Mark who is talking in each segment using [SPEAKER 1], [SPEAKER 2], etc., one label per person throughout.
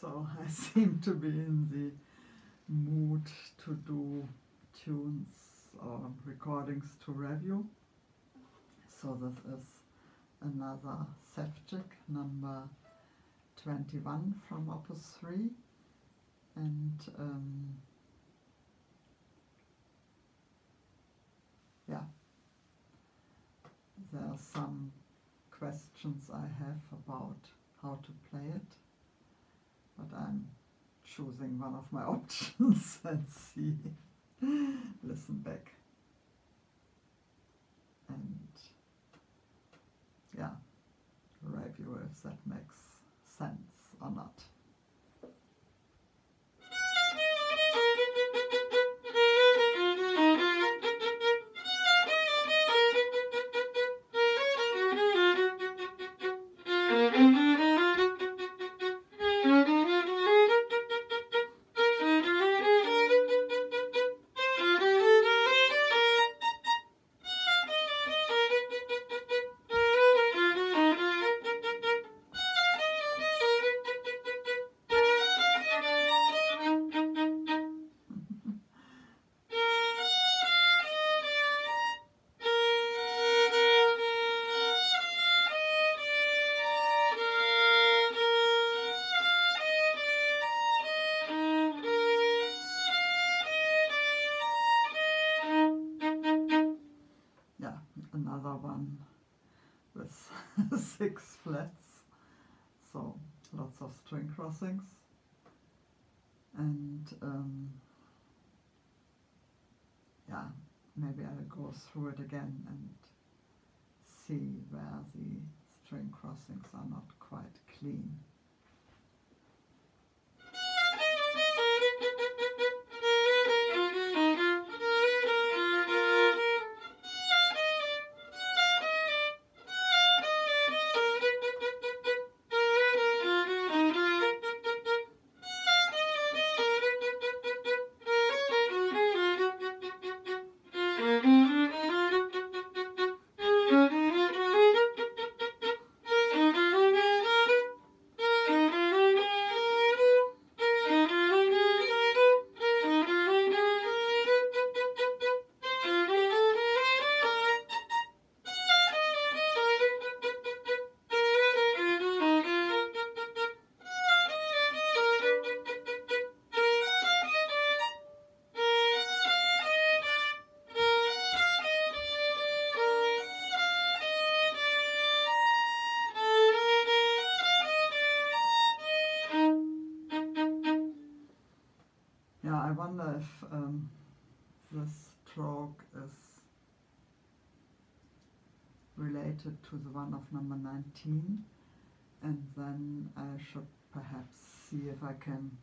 [SPEAKER 1] So I seem to be in the mood to do tunes or recordings to review. So this is another Sevcik, number 21 from Opus 3, and yeah, there are some questions I have about how to play it, but I'm choosing one of my options and see, listen back, and yeah, review if that makes sense or not. Yeah, another one with 6 flats, so lots of string crossings, and yeah, maybe I'll go through it again and see where the string crossings are not quite clean. Yeah, I wonder if this stroke is related to the one of number 19, and then I should perhaps see if I can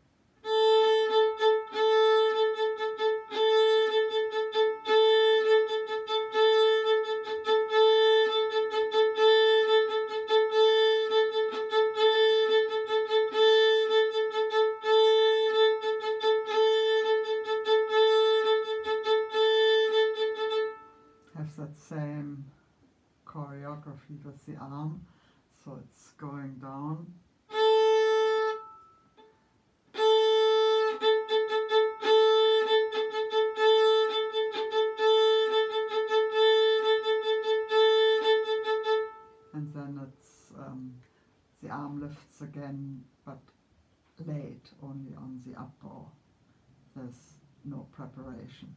[SPEAKER 1] have that same choreography with the arm, so it's going down. And then it's the arm lifts again, but late, only on the up bow. There's no preparation.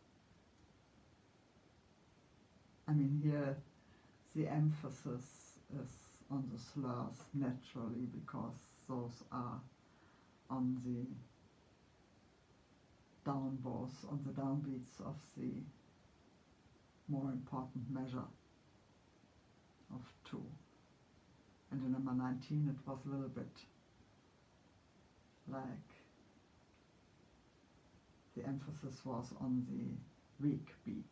[SPEAKER 1] I mean, here the emphasis is on the slurs naturally, because those are on the down bows, on the downbeats of the more important measure of 2. And in number 19 it was a little bit like the emphasis was on the weak beat.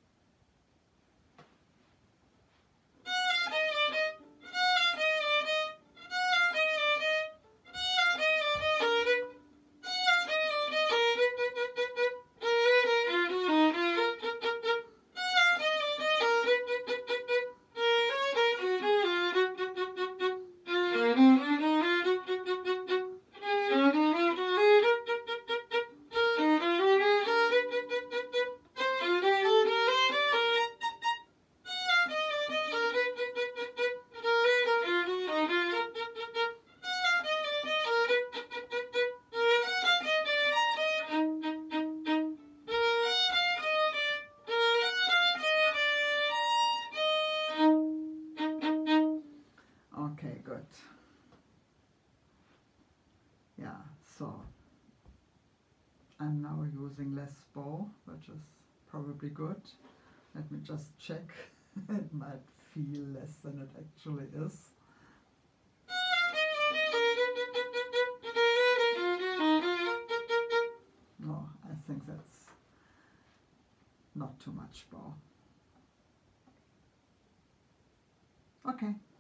[SPEAKER 1] Okay, good. Yeah, so I'm now using less bow, which is probably good. Let me just check. It might feel less than it actually is. No, I think that's not too much bow. Okay.